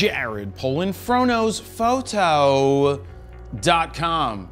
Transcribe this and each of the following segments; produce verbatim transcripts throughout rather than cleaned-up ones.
Jared Polin, Fronos Photo dot com.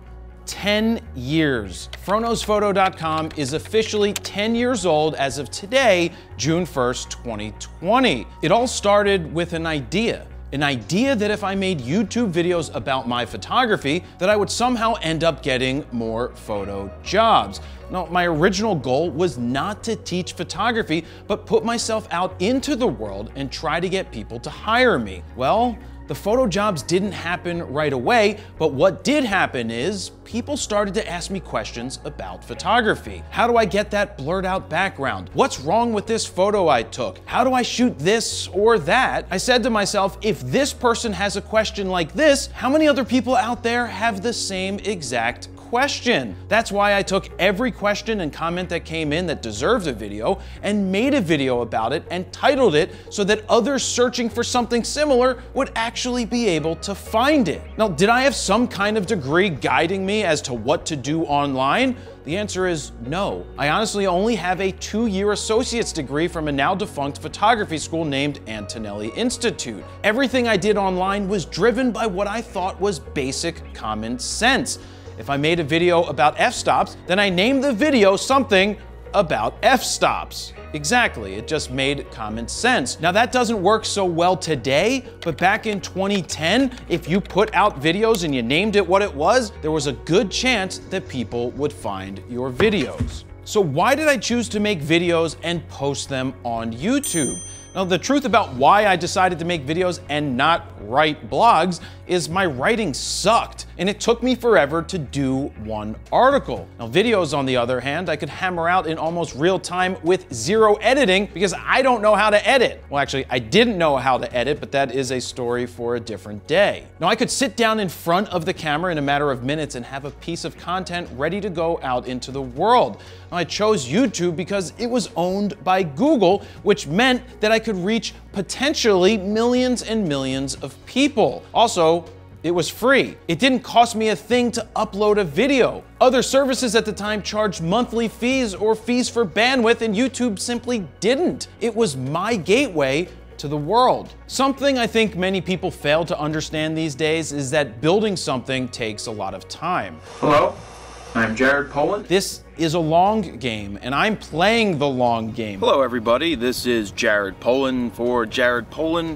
ten years. Fronos Photo dot com is officially ten years old as of today, June first, twenty twenty. It all started with an idea. An idea that if I made YouTube videos about my photography, that I would somehow end up getting more photo jobs. Now, my original goal was not to teach photography, but put myself out into the world and try to get people to hire me. Well, the photo jobs didn't happen right away, but what did happen is people started to ask me questions about photography. How do I get that blurred out background? What's wrong with this photo I took? How do I shoot this or that? I said to myself, if this person has a question like this, how many other people out there have the same exact question? That's why I took every question and comment that came in that deserved a video and made a video about it and titled it so that others searching for something similar would actually be able to find it. Now, did I have some kind of degree guiding me as to what to do online? The answer is no. I honestly only have a two-year associate's degree from a now defunct photography school named Antonelli Institute. Everything I did online was driven by what I thought was basic common sense. If I made a video about f-stops, then I named the video something about f-stops. Exactly, it just made common sense. Now that doesn't work so well today, but back in twenty ten, if you put out videos and you named it what it was, there was a good chance that people would find your videos. So why did I choose to make videos and post them on YouTube? Now, the truth about why I decided to make videos and not write blogs is my writing sucked, and it took me forever to do one article. Now, videos, on the other hand, I could hammer out in almost real time with zero editing because I don't know how to edit. Well, actually, I didn't know how to edit, but that is a story for a different day. Now, I could sit down in front of the camera in a matter of minutes and have a piece of content ready to go out into the world. Now, I chose YouTube because it was owned by Google, which meant that I could reach potentially millions and millions of people. Also, it was free. It didn't cost me a thing to upload a video. Other services at the time charged monthly fees or fees for bandwidth, and YouTube simply didn't. It was my gateway to the world. Something I think many people fail to understand these days is that building something takes a lot of time. Hello, I'm Jared Polin. This is a long game, and I'm playing the long game. Hello everybody, this is Jared Polin for Jared Polin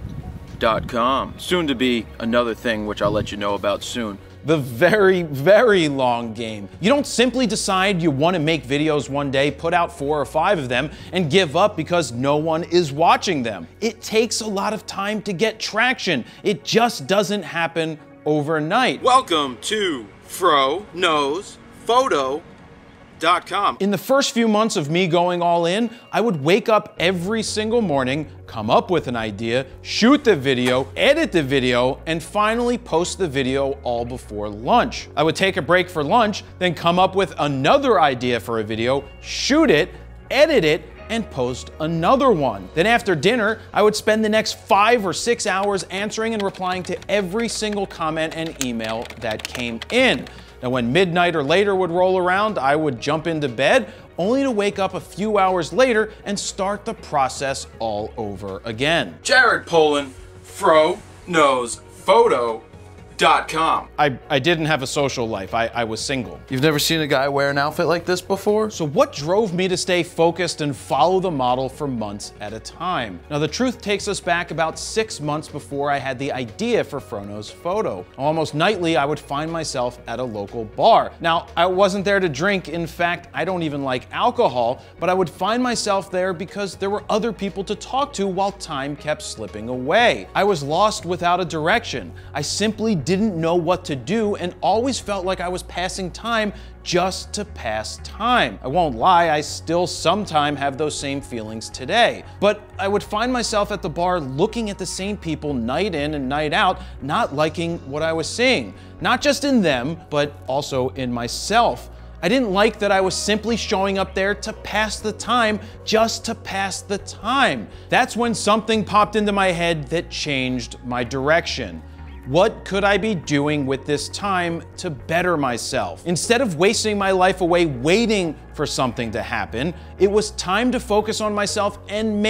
dot com. Soon to be another thing which I'll let you know about soon. The very, very long game. You don't simply decide you want to make videos one day, put out four or five of them, and give up because no one is watching them. It takes a lot of time to get traction. It just doesn't happen overnight. Welcome to Fronos Photo dot com. In the first few months of me going all in, I would wake up every single morning, come up with an idea, shoot the video, edit the video, and finally post the video all before lunch. I would take a break for lunch, then come up with another idea for a video, shoot it, edit it, and post another one. Then after dinner, I would spend the next five or six hours answering and replying to every single comment and email that came in. Now, when midnight or later would roll around, I would jump into bed, only to wake up a few hours later and start the process all over again. Jared Polin, Fronos Photo dot com. I, I didn't have a social life. I, I was single. You've never seen a guy wear an outfit like this before? So what drove me to stay focused and follow the model for months at a time? Now, the truth takes us back about six months before I had the idea for Fronos Photo. Almost nightly, I would find myself at a local bar. Now, I wasn't there to drink. In fact, I don't even like alcohol, but I would find myself there because there were other people to talk to while time kept slipping away. I was lost without a direction. I simply didn't didn't know what to do and always felt like I was passing time just to pass time. I won't lie, I still sometimes have those same feelings today. But I would find myself at the bar looking at the same people night in and night out, not liking what I was seeing. Not just in them, but also in myself. I didn't like that I was simply showing up there to pass the time, just to pass the time. That's when something popped into my head that changed my direction. What could I be doing with this time to better myself? Instead of wasting my life away waiting for something to happen, it was time to focus on myself and make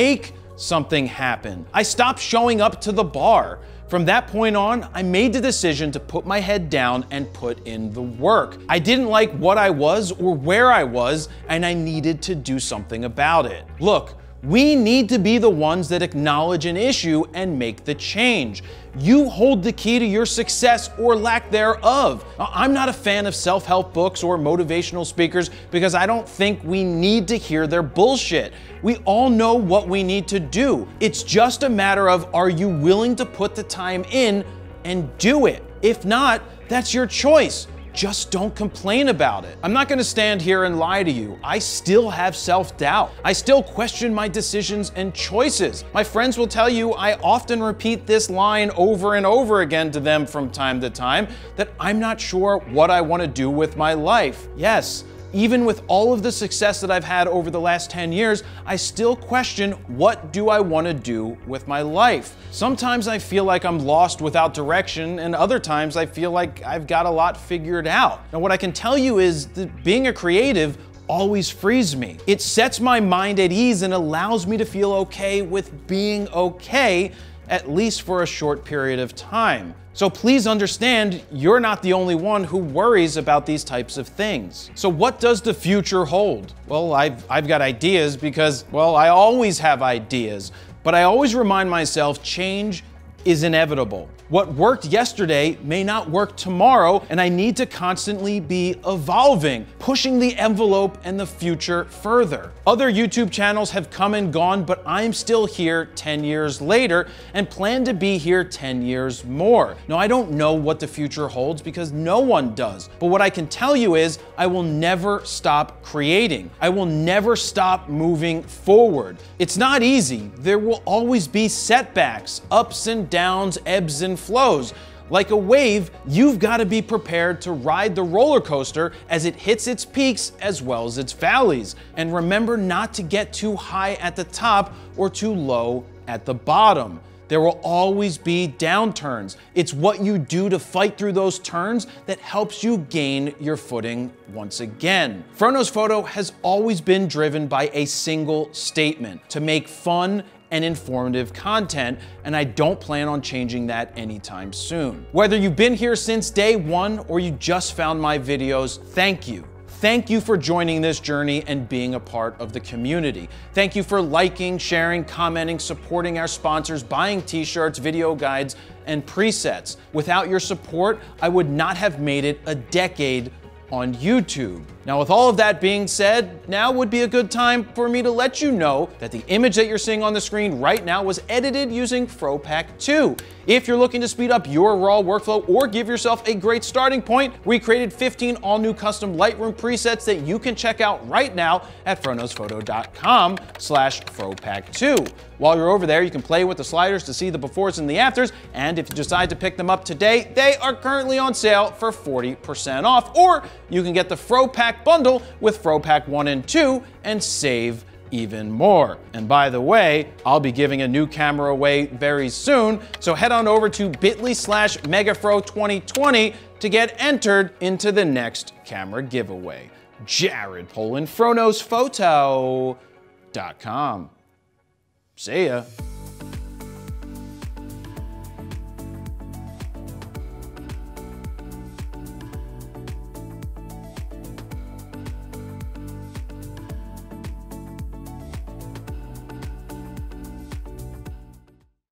something happened. I stopped showing up to the bar. From that point on, I made the decision to put my head down and put in the work. I didn't like what I was or where I was, and I needed to do something about it. Look, we need to be the ones that acknowledge an issue and make the change. You hold the key to your success or lack thereof. I'm not a fan of self-help books or motivational speakers because I don't think we need to hear their bullshit. We all know what we need to do. It's just a matter of, are you willing to put the time in and do it? If not, that's your choice. Just don't complain about it. I'm not gonna stand here and lie to you. I still have self-doubt. I still question my decisions and choices. My friends will tell you I often repeat this line over and over again to them from time to time, that I'm not sure what I wanna do with my life. Yes, even with all of the success that I've had over the last ten years, I still question, what do I want to do with my life? Sometimes I feel like I'm lost without direction, and other times I feel like I've got a lot figured out. Now, what I can tell you is that being a creative always frees me. It sets my mind at ease and allows me to feel okay with being okay, at least for a short period of time. So please understand, you're not the only one who worries about these types of things. So what does the future hold? Well, I've, I've got ideas because, well, I always have ideas, but I always remind myself change is inevitable. What worked yesterday may not work tomorrow, and I need to constantly be evolving, pushing the envelope and the future further. Other YouTube channels have come and gone, but I'm still here ten years later and plan to be here ten years more. Now, I don't know what the future holds because no one does, but what I can tell you is I will never stop creating. I will never stop moving forward. It's not easy. There will always be setbacks, ups and downs, ebbs and flows. Like a wave, you've got to be prepared to ride the roller coaster as it hits its peaks as well as its valleys. And remember not to get too high at the top or too low at the bottom. There will always be downturns. It's what you do to fight through those turns that helps you gain your footing once again. Froknow's Photo has always been driven by a single statement: to make fun and informative content, and I don't plan on changing that anytime soon. Whether you've been here since day one or you just found my videos, thank you. Thank you for joining this journey and being a part of the community. Thank you for liking, sharing, commenting, supporting our sponsors, buying t-shirts, video guides, and presets. Without your support, I would not have made it a decade on YouTube. Now, with all of that being said, now would be a good time for me to let you know that the image that you're seeing on the screen right now was edited using FroPak two. If you're looking to speed up your raw workflow or give yourself a great starting point, we created fifteen all-new custom Lightroom presets that you can check out right now at froknowsphoto dot com slash FroPak two. While you're over there, you can play with the sliders to see the befores and the afters, and if you decide to pick them up today, they are currently on sale for forty percent off, or you can get the FroPak bundle with FroPak one and two and save even more. And by the way, I'll be giving a new camera away very soon, so head on over to bit.ly slash megafro twenty twenty to get entered into the next camera giveaway. Jared Polin, Froknows Photo dot com. See ya.